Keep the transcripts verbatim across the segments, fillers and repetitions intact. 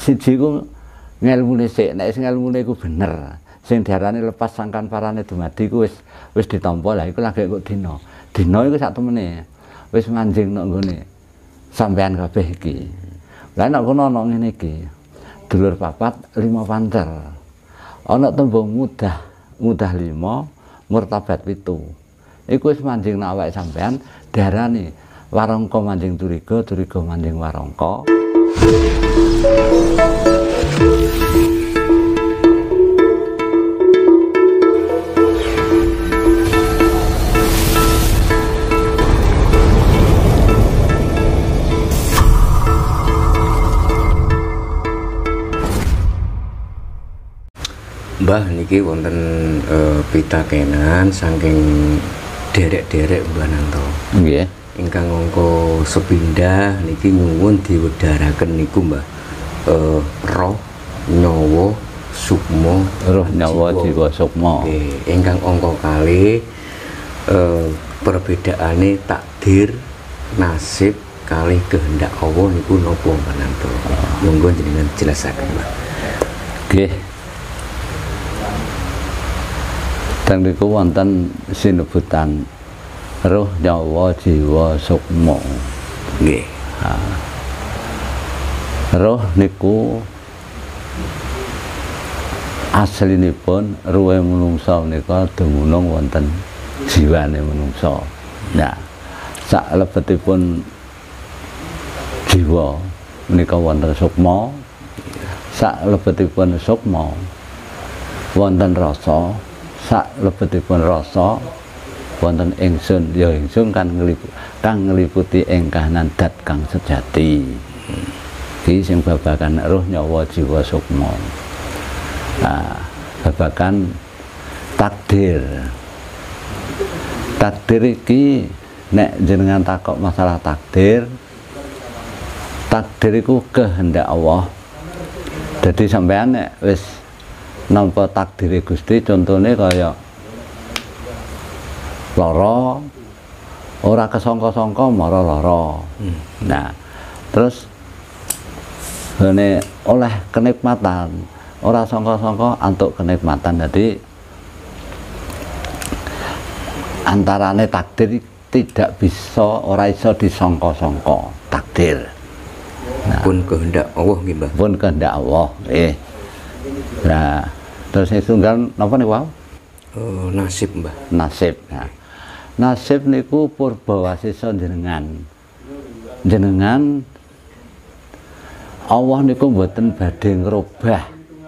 siji ku ngelmune sik, nek sing ngelmune iku bener. Sing diarani lepas sangkan parane dumadi ku wis wis ditampa. Lah iku lagi kok dina. Dina iku sak temene wis manjing nang nggone sampean kabeh iki. Lah nek kono ana ngene iki. Dulur papat lima pancer. Ana tembung mudah, mudah lima, murtabat pitu. Iku wis manjing nang awake sampean diarani warangka manjing turiga, turiga manjing warangka. Mbah niki wonten uh, pitakenan saking derek-derek Mbah Nanto. Nggih. Ingkang angka sepindah niki nyuwun diwedharaken niku Mbah. Uh, roh, nyawa, sukma, roh, nyawa, jiwa, sukma. Nggih, ingkang angka kalih uh, perbedaane takdir, nasib kalih kehendak Allah niku napa Mbah Nanto? Monggo jenengan jelasaken Mbah. Nggih. Teng niku wonten sinebutan roh, nyawa, jiwa, sukma. Nggih. Roh niku aslinipun ruhe manungsa menika dumunung wonten jiwane manungsa. Nah, saklebetipun jiwa menika wonten sukma. Saklebetipun sukma wonten rasa. Saklebetipun rasa wonten ingsun, ya ingsun kan ngliputi kang ngliputi engkahanan dat kang sejati. Iki sing babagan roh, nyawa, jiwa, sukma. Nah, babagan takdir. Takdir iki nek jenengan takok masalah takdir, takdir iku kehendak Allah. Jadi sampean nek wis nampa takdire Gusti, contone kaya lara ora kesangka-sangka mara lara. Hmm. Nah, terus ngene oleh kenikmatan, ora sangka-sangka antuk kenikmatan. Jadi antarane takdir tidak bisa, ora iso disangka-sangka takdir. Nah, pun kehendak Allah nggih Mbah. Pun kehendak Allah. Eh. Nah, terus sing tunggal napa niku? Oh, nasib Mbah. Nasib. Nah, nasib niku purba wasisa jenengan. Jenengan Allah niku mboten badhe ngrobah.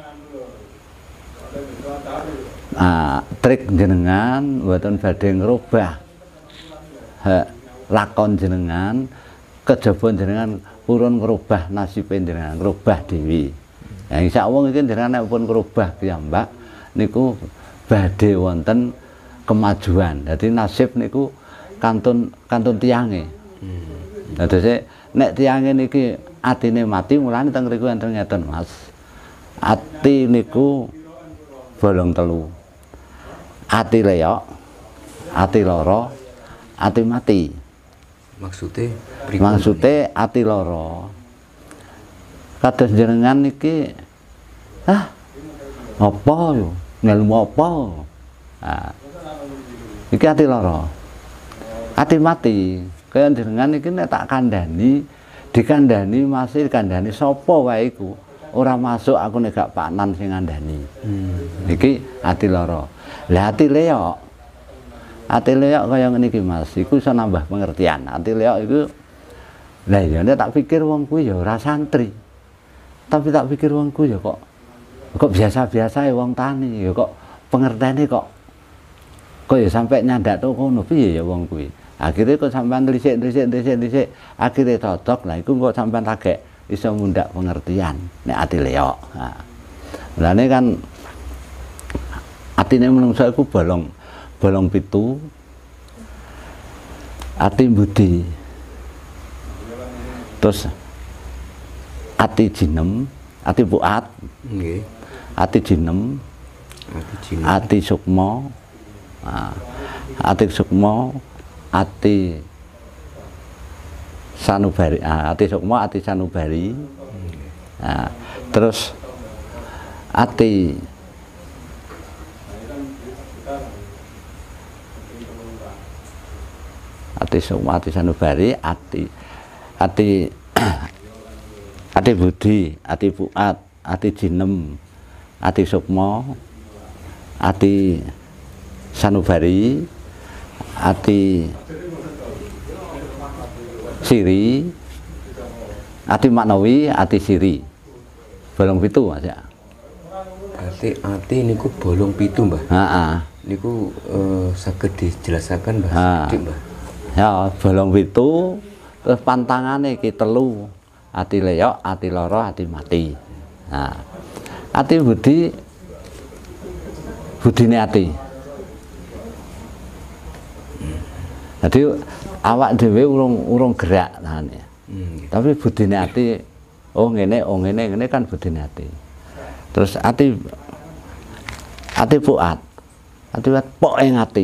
Nah, trik jenengan mboten badhe ngrobah. Ha, lakon jenengan, kejaba jenengan purun ngrobah nasibe jenengan, ngrobah dewi. Nah, insyaallah iki jenengan nek pun ngrobah piyambak niku badhe wonten kemajuan. Dadi nasib niku kantun kantun tiyange. Hmm. Dadi nek tiyange niki atine mati, mulane teng mriku enten ngeten Mas. Ati niku bolong telu. Ati leyok, ati lara, ati mati. Maksudnya Maksudnya ati lara. Kados jenengan niki ah apa yo ngelmu apa? Nah, iki ati lara. Ati mati. Kaya jenengan iki nek tak kandhani, dikandhani masih dikandhani sapa wae iku ora masuk aku nek gak panan sing ngandhani. Hmm. Iki ati lara. Lah ati leyok. Ati leyok kaya ngene iki Mas, iku iso nambah pengertian. Ati leyok iku lah ya nek tak pikir wong kuwi ya ora santri. Tapi tak pikir wong kuwi ya kok kok biasa-biasa ya wong tani, ya kok pengertiane kok kok ya sampai nyandak to kono piye ya wong kuwi. Akhirnya kok sampean dhisik-dhisik dhisik-dhisik akhirnya cocok. Lah iku kok sampean lagek iso mundak pengertian nek ati leyok. Nah. Lah ini kan atine menungso iku bolong bolong pitu. Ati budi. Terus ati jinem, ati buat. Nggih. Ati jinem. Ati jinem. Ati sukma. Nah, ati sukma, ati sanubari. Ah, ati sukma, ati sanubari. Nah, terus ati ati sukma, ati sanubari, ati ati ati budi, ati puat, ati jinem, ati sukma, ati sanubari, ati siri, ati maknawi, ati siri. Bolong pitu Mas ya. Berarti ati niku bolong pitu Mbah. Heeh. Niku uh, saged dijelasaken Mbah sithik Mbah. Ya, bolong pitu terus pantangane iki telu. Ati leyok, ati loro, ati mati. Nah, ati budi budine ati. Jadi awak dhewe urung urung gerak tane. Hmm. Tapi budine ati oh ngene, oh ngene, ngene kan budine ati. Terus ati ati puat. Ati puat poke ngati.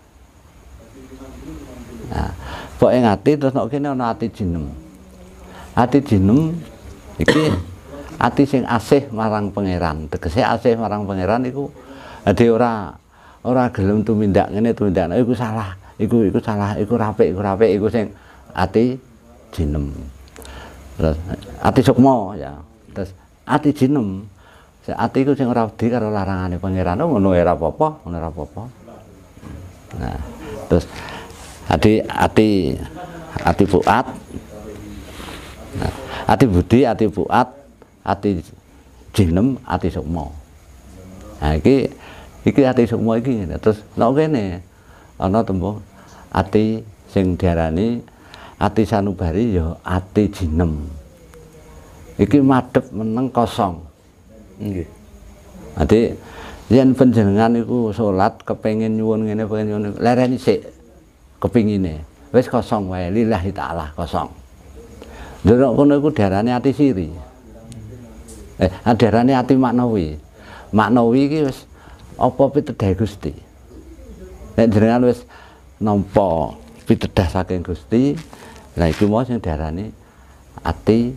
Nah, poke ngati terus nek kene ana ati jinem. Ati jinem iki ati sing asih marang pangeran. Tegese asih marang pangeran iku ade ora ora gelem tumindak ngene tumindak iku salah. Iku iku salah, iku rapik, iku rapik, iku sing ati jinem. Terus ati sukma ya. Terus ati jinem. Ati iku sing ora wedi karo larangane pangeran. Ngono ora apa-apa, ngono ora apa-apa. Nah, terus ati ati ati puat. Nah, ati budi, ati puat, ati jinem, ati sukma. Nah, iki iki ati sukma iki. Terus nek kene ana tembung ati sing diarani ati sanubari ya ati jinem. Iki madhep meneng kosong. Nggih. Ati yen panjenengan iku salat kepengin nyuwun ngene pengen nyuwun lereni sik kepingine. Wis kosong wae lillahi taala kosong. Ndoro kono iku diarani ati siri. Eh, diarani ati maknawi. Maknawi iki wis apa pitedah Gusti. Nek jenengan wis nampa pitedah saking Gusti, lha iku mau sing diarani ati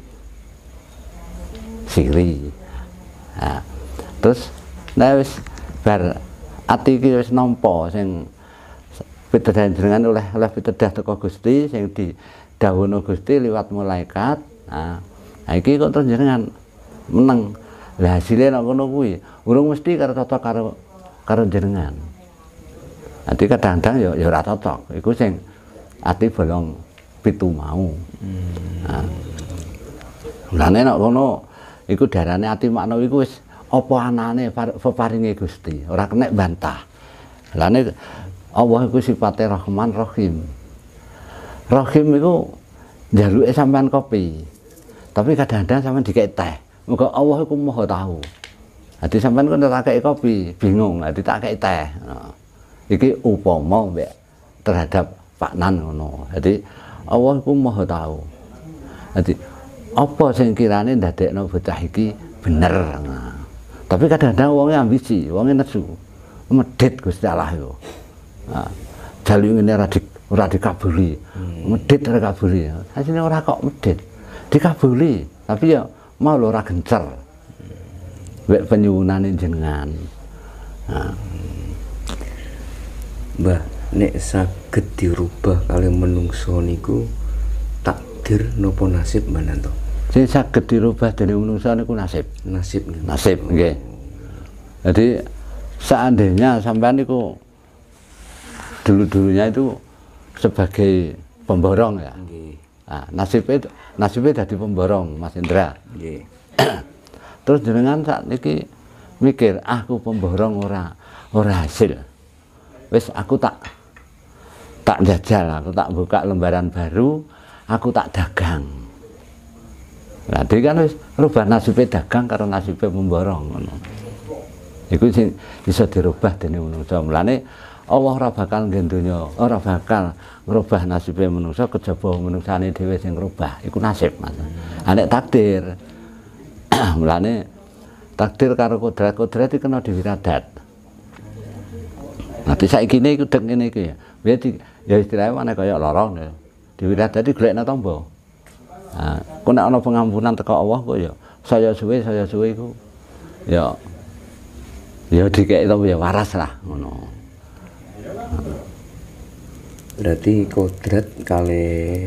siri. Nah, terus nek wis bar ati iki wis nampa sing pitedah jenengan oleh oleh pitedah teko Gusti sing didhawuhna Gusti liwat malaikat. Nah, nah iki kok terus jenengan meneng. Lah hasilé nek ngono kuwi urung mesti karo cocok karo karo jenengan. Ati kadang-kadang ya ya ora cocok. Iku sing ati bolong pitu mau. Hmm. Nah. Mulane nek ngono iku darane ati maknawi iku wis apa anane peparinge Gusti, ora kena bantah. Lane Allah iku sifate Rahman Rahim. Rahim iku njaluke sampean kopi. Tapi kadang-kadang sampean dikek teh. Muga Allah iku Maha tahu. Dadi sampean kok tak kei kopi, bingung, dadi tak kei teh. Nah, iki upama mbek terhadap Pak Nan ngono. Dadi Allah iku Maha tahu. Dadi apa sing kirane ndadekno bocah iki bener. Nah, tapi kadang-kadang wonge ambisi, wonge nesu. Medhit Gusti Allah iku. Nah, jalu ngene ora di ora dikabuli. Medhit ora kabuli. Asline ora kok medhit. Dikabuli, tapi ya mau ora gencer. Wek penyuwunane jenengan. Nah. Mbah, nek saged dirubah kali menungso niku takdir napa nasib mananto? Sing saged dirubah dening menungso niku nasib. Nasib niku. Nasib nggih. Jadi seandainya sampean niku dulu-dulunya itu sebagai pemborong ya. Nggih. Nah, nasibnya nasibnya dadi pemborong Mas Indra. Nggih. Terus jenengan saat niki mikir, aku pemborong ora ora hasil. Wis aku tak tak jajal, aku tak buka lembaran baru, aku tak dagang. Nah, jadi kan wis rubah nasibnya dagang karo nasibnya pemborong ngono. Iku sing bisa dirubah dening manungsa. Mulane Allah ora bakal nggen donya, ora bakal ngrubah nasibnya manungsa kejaba manungsane dhewe sing ngrubah. Iku nasib, Mas. Hmm. Nek takdir mulane takdir karo kodrat-kodrat iki kena diwiradat. Nanti saiki ne iku dek ngene iki ya. Biar di, ya istilahnya mana kaya lorong ya. Diwiradati golekna tamba. Nah, kok nek ana pengampunan teko Allah kok ya saya suwe saya suwe iku ya ya dikek itu ya waras lah ngono. Berarti kodrat kali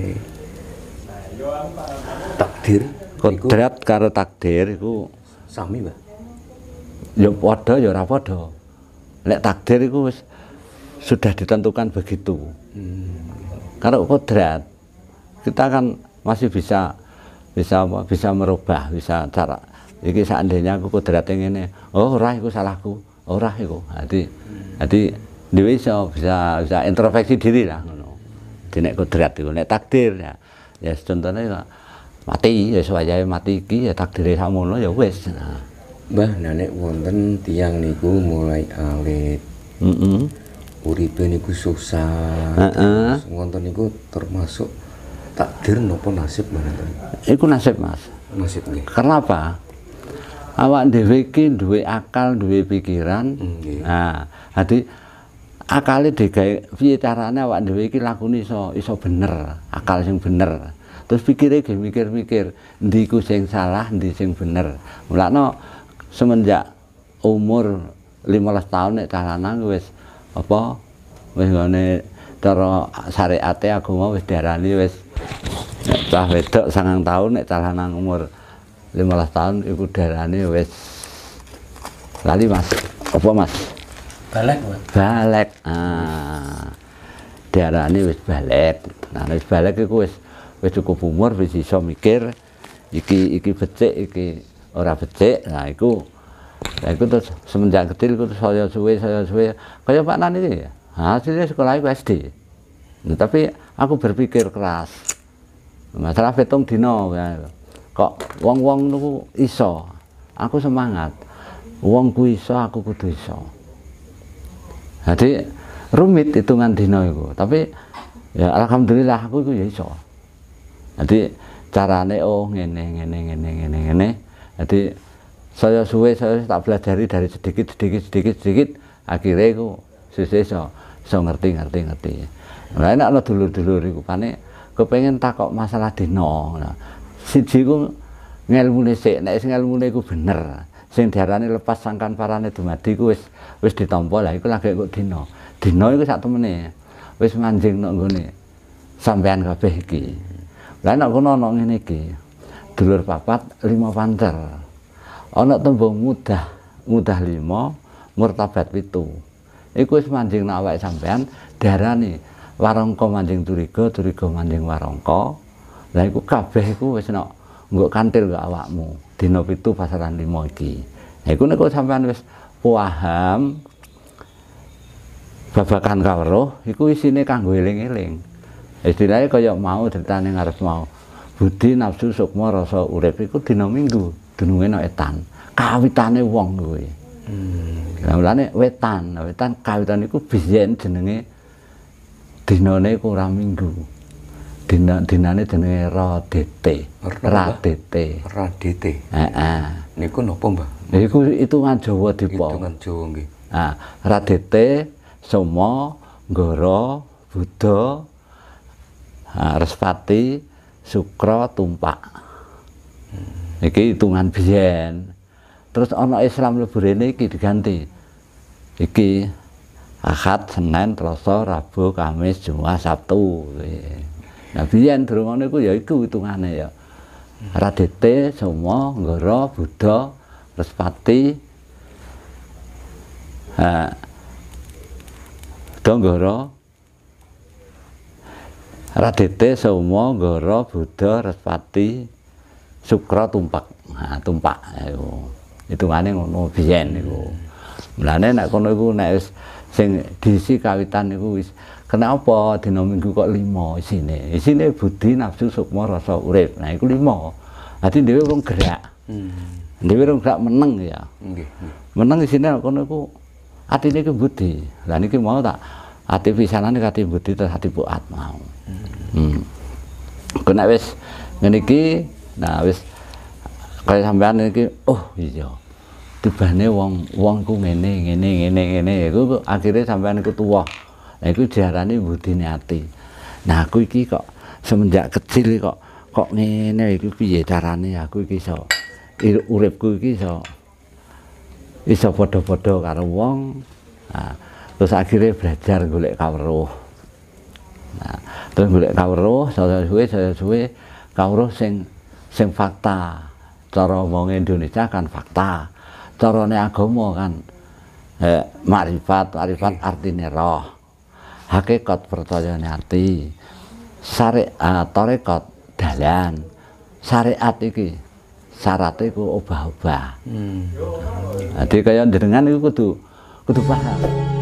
takdir kodrat karo takdir iku sami, Mbah. Ya padha ya ora padha. Lek takdir iku wis sudah ditentukan begitu. Hmm. Kalau kodrat kita kan masih bisa bisa apa, bisa merubah, bisa cara iki seandainya aku kodratnya ngene, oh ora iku salahku, ora iku. Jadi hmm. jadi dhewe iso bisa bisa introspeksi diri lah ngono. Nek kodrat iku nek takdir ya ya contohnya mati ya wayahe mati iki ya takdire sakmono ya wis. Nah. Mbah, nek wonten tiyang niku mulai alit. Heeh. Mm Uripe niku susah. Heeh. Uh -uh. Wonten niku termasuk takdir napa nasib mboten? Iku nasib, Mas. Nasib nggih. Kenapa? Awak dhewe iki duwe akal, duwe pikiran. Nggih. Nah, dadi akale digawe piye carane awak dhewe iki lakune iso iso bener, akal sing bener. Terus pikire ge mikir-mikir, ndi ku sing salah, ndi sing bener. Mulane semenjak umur lima belas tahun nek calanan wis apa wis ngene cara syariate agama wis diarani wis cah wedok sangang tahun nek calanan umur lima belas tahun iku diarani wis lali Mas. Apa Mas? Balek, Mas. Balek. Ah. Diarani wis balek. Nah, wis balek iku wis wis cukup umur wis iso mikir iki iki becik iki ora becik. Nah iku nah iku terus semenjak kecil iku saya suwe saya suwe kaya Pak Nan iki ya. Hasilnya sekolah iku S D. Nah, tapi aku berpikir keras. Masalah pitung dino ya. Kok wong-wong niku iso. Aku semangat. Wong ku iso aku kudu iso. Jadi rumit hitungan dino iku, tapi ya alhamdulillah aku iku ya iso. Jadi carane oh ngene ngene ngene ngene ngene. Jadi saya suwe saya tak pelajari dari sedikit sedikit sedikit sedikit akhirnya aku sesuk iso iso ngerti ngerti ngerti. Lah enak ana dulur-dulur iku pane kepengin takok masalah dino. Nah, siji ku ngelmune sik, nek sing ngelmune iku bener. Sing diarani lepas sangkan parane dumadi ku wis wis ditampa. Lah iku lagi kok dino. Dino iku sak temene wis manjing nang nggone sampean kabeh iki. Lah nek kono ana ngene iki. Dulur papat lima pancer. Ana tembung mudah, mudah lima, murtabat pitu. Iku wis manjing nang awake sampean diarani warangka manjing turiga, turiga manjing warangka. Lah iku kabeh iku wis nek nggo kantil ke awakmu. Dina pitu pasaran lima iki. Nah iku nek sampean wis paham babakan kawruh iku isine kanggo eling-eling. Istilahnya kaya mau ceritane ngarep mau. Budi nafsu sukma rasa urip iku dina Minggu, dununge nang etan. Kawitane wong kuwi. Hmm. Lah mulane wetan, wetan kawitan iku biyen jenenge dinane iku ora Minggu. Dina dinane jenenge Radete. Radete. Radete. Heeh. Niku napa, Mbah? Niku hitungan Jawa Dipa. Hitungan Jawa nggih. Ah, Radete, Soma, Nggara, Buddha, ah, Respati, Sukra, Tumpak. Hmm. Iki hitungan biyen. Terus ana Islam mlebu rene iki diganti. Iki Ahad, Senin, Selasa, Rabu, Kamis, Jumat, Sabtu. Nah biyen durung ngono iku ya iku hitungane ya. Radete, Soma, Nggara, Buddha, Respati, ha Nggara, Radete, Soma, Nggara, Buddha, Respati, Sukra, Tumpak. Nah, Tumpak iku. Hitungane ngono biyen iku. Mulane nek kono iku nek wis sing diisi kawitan niku wis kenapa dina Minggu kok lima isine? Isine budi, nafsu, sukma, rasa urip. Nah iku lima. Dadi dhewe urung gerak. Hmm. Dhewe urung gerak meneng ya. Nggih. Meneng isine kono iku atine iku budi. Lah niki mau tak ati pisanane kate budi terus ati puat mau. Hmm. Kok nek wis ngene iki, nah wis kaya sampean iki oh iya. Tibane wong wong ku ngene ngene ngene ngene iku akhire sampean iku tuwa. Nah iku diarani budine ati. Nah aku iki kok semenjak kecil kok kok ngene iki piye carane aku iki iso uripku iki iso iso padha-padha karo wong. Nah, terus akhirnya belajar golek kawruh. Nah, terus golek kawruh, saya suwe saya suwe kawruh sing sing fakta. Cara wong Indonesia kan fakta. Carane agama kan eh, makrifat, makrifat artine roh. Hakikat percayane ati. Syariat, tarekat dalan. Syariat iki syaratnya iku obah-obah. Hmm. Jadi kaya jenengan iku kudu kudu paham.